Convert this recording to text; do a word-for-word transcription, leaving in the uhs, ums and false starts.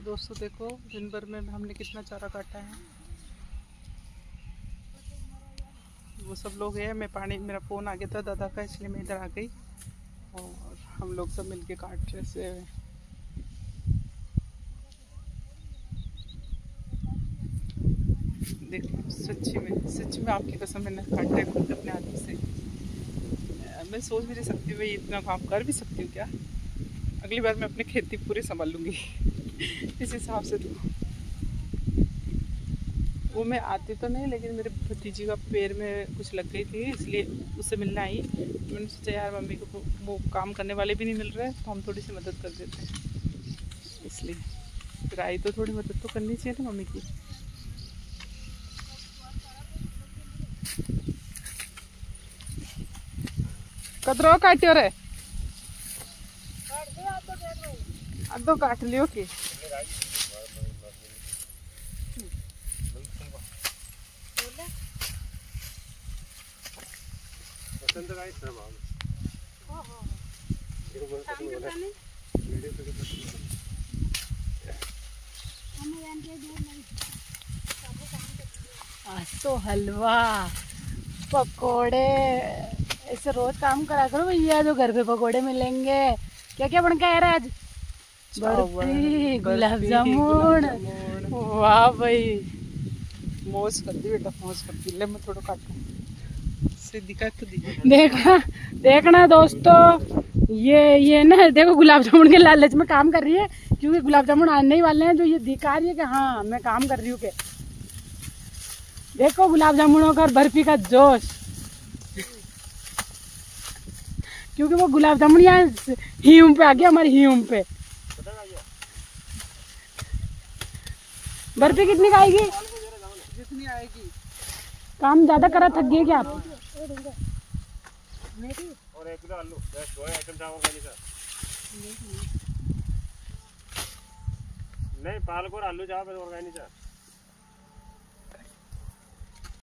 दोस्तों देखो दिन भर में हमने कितना चारा काटा है। वो सब लोग हैं, मैं पानी, मेरा फ़ोन आ गया था दादा का, इसलिए मैं इधर आ गई और हम लोग सब मिलके काट रहे से। देखो सच्ची में सच्ची में आपकी कसम, मैंने काटे खुद अपने हाथों से। मैं सोच भी नहीं सकती भाई इतना काम कर भी सकती हूँ क्या। अगली बार मैं अपनी खेती पूरी संभाल लूँगी इस हिसाब से। तो वो मैं आती तो नहीं, लेकिन मेरे भतीजी का पैर में कुछ लग गई थी, इसलिए उससे मिलने आई। मैंने सोचा यार मम्मी को वो काम करने वाले भी नहीं मिल रहे, तो हम थोड़ी सी मदद कर देते हैं, इसलिए फिर आई। तो थोड़ी मदद तो करनी चाहिए ना मम्मी की। कदरो काटियो रे, अदो काट लियो की। आज तो हलवा पकोड़े ऐसे रोज काम करा करो भैया, जो घर पे पकोड़े मिलेंगे। क्या क्या बन के आ रहा है आज? बर्फी, गुलाब जामुन। वाह भाई, मौज कर दी बेटा, मौज कर दी। ले मैं थोड़ा काटूं से दिखा तो दी। देखना देखना दोस्तों, ये ये ना देखो गुलाब जामुन के लालच में काम कर रही है, क्योंकि गुलाब जामुन आने ही वाले हैं। जो ये दिखा रही है कि हाँ मैं काम कर रही हूँ के। देखो गुलाब जामुनों का और बर्फी का जोश, क्योंकि वो गुलाब जामुन यहाँ हीम पे आ गया, हमारी हीम पे। बर्फी कितनी का आएगी? जितनी आएगी। काम ज्यादा करा, थक गए क्या आप? और एक किलो आलू, दो आइटम चावल खाने का। नहीं पालक और आलू चावल और खाने का।